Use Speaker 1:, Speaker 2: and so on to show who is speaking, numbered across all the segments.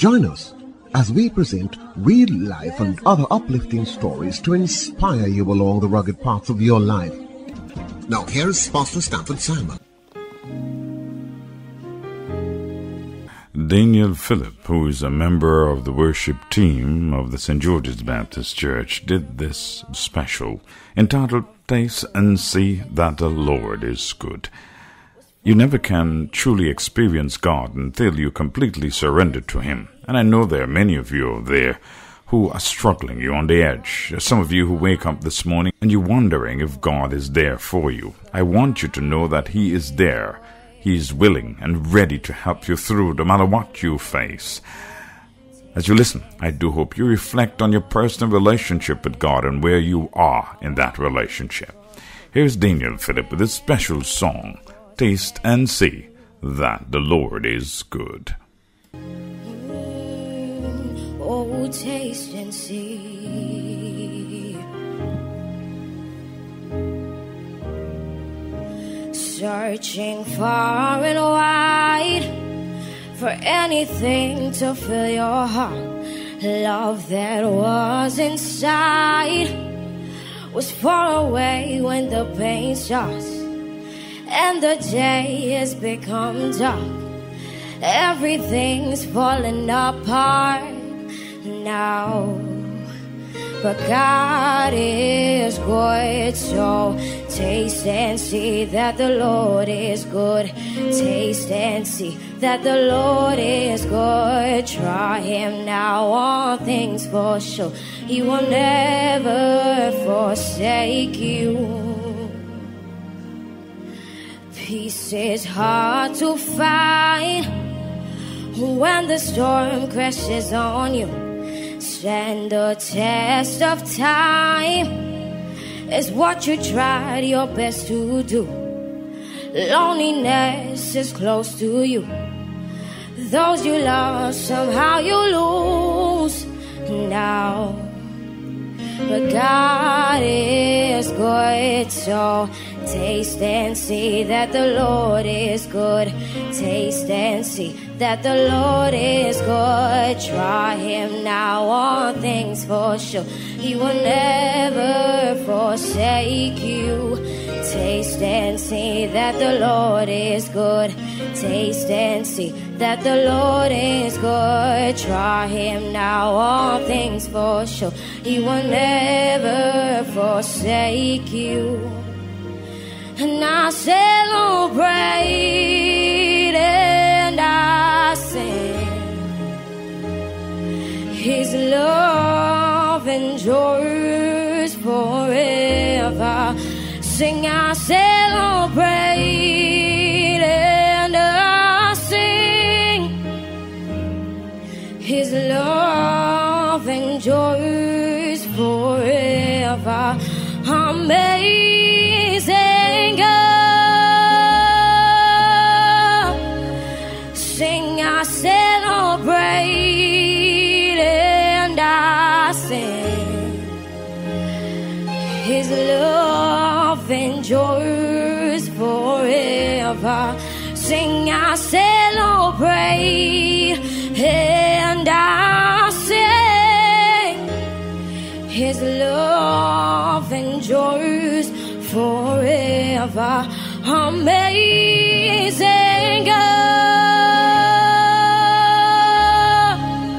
Speaker 1: Join us as we present real life and other uplifting stories to inspire you along the rugged paths of your life. Now here is Pastor Stafford Simon.
Speaker 2: Daniel Phillip, who is a member of the worship team of the St. George's Baptist Church, did this special entitled Taste and See That the Lord is Good. You never can truly experience God until you completely surrender to Him. And I know there are many of you there who are struggling, you're on the edge. Some of you who wake up this morning and you're wondering if God is there for you. I want you to know that He is there. He is willing and ready to help you through no matter what you face. As you listen, I do hope you reflect on your personal relationship with God and where you are in that relationship. Here's Daniel Phillip with his special song, Taste and See That the Lord is Good.
Speaker 3: Oh, taste and see. Searching far and wide for anything to fill your heart. Love that was inside was far away when the pain starts and the day has become dark. Everything's falling apart now, but God is good, so taste and see that the Lord is good. Taste and see that the Lord is good. Try Him now, all things for sure. He will never forsake you. Peace is hard to find when the storm crashes on you. Stand the test of time is what you tried your best to do. Loneliness is close to you. Those you love, somehow you lose now. But God is good, so taste and see that the Lord is good. Taste and see that the Lord is good. Try Him now, all things for sure. He will never forsake you. Taste and see that the Lord is good. Taste and see that the Lord is good. Try Him now, all things for sure. He will never forsake you. And I celebrate and I sing. His love endures forever. Sing, I celebrate and I sing. His love endures forever. Amazing God. Sing, I celebrate and I sing. His love endures forever. Sing, I celebrate and I sing. His love endures forever. Amazing God.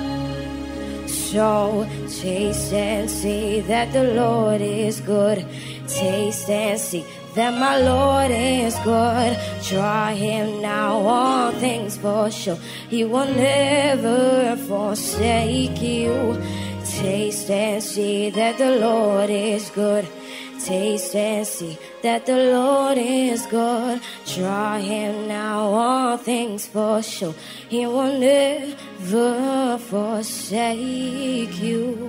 Speaker 3: So taste and see that the Lord is good. Taste and see that my Lord is good. Try Him now, all things for sure. He will never forsake you. Taste and see that the Lord is good. Taste and see that the Lord is good. Try Him now, all things for sure. He will never forsake you.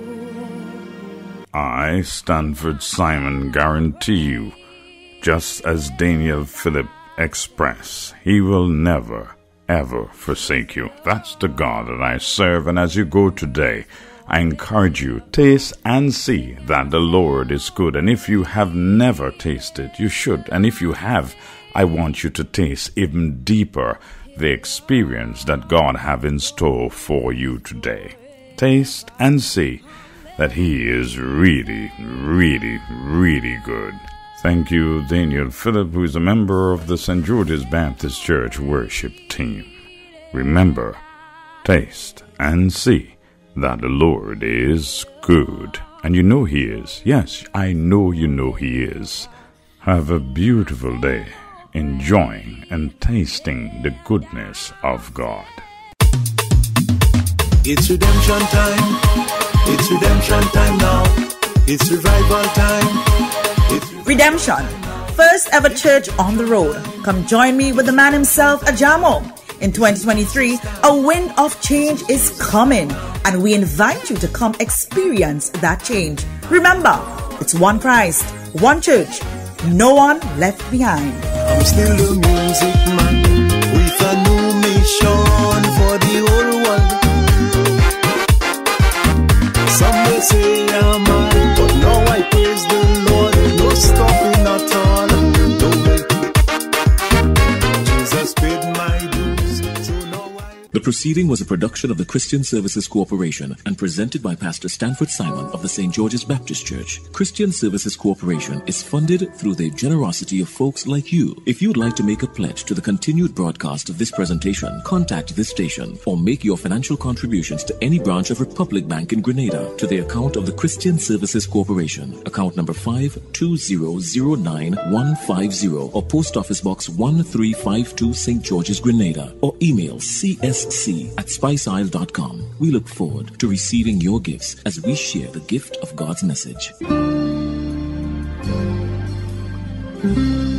Speaker 2: I, Stanford Simon, guarantee you, just as Daniel Phillip expressed, He will never, ever forsake you. That's the God that I serve, and as you go today, I encourage you, taste and see that the Lord is good. And if you have never tasted, you should. And if you have, I want you to taste even deeper the experience that God have in store for you today. Taste and see that He is really, really, really good. Thank you, Daniel Phillip, who is a member of the St. George's Baptist Church worship team. Remember, taste and see that the Lord is good. And you know He is. Yes, I know you know He is. Have a beautiful day, enjoying and tasting the goodness of God.
Speaker 4: It's redemption time. It's redemption time now. It's revival time.
Speaker 5: Redemption, first ever church on the road. Come join me with the man himself, Ajamo. In 2023, a wind of change is coming, and we invite you to come experience that change. Remember, it's one Christ, one church, no one left behind.
Speaker 4: I'm still the music man with a new mission for the whole world. Some may say I'm mad, but now I praise the Lord. No stopping at all. Jesus paid my dues, so now I...
Speaker 6: The proceeding was a production of the Christian Services Corporation and presented by Pastor Stanford Simon of the St. George's Baptist Church. Christian Services Corporation is funded through the generosity of folks like you. If you'd like to make a pledge to the continued broadcast of this presentation, contact this station or make your financial contributions to any branch of Republic Bank in Grenada to the account of the Christian Services Corporation, account number 52009-150, or Post Office Box 1352, St. George's, Grenada, or email csc@spiceisle.com. We look forward to receiving your gifts as we share the gift of God's message.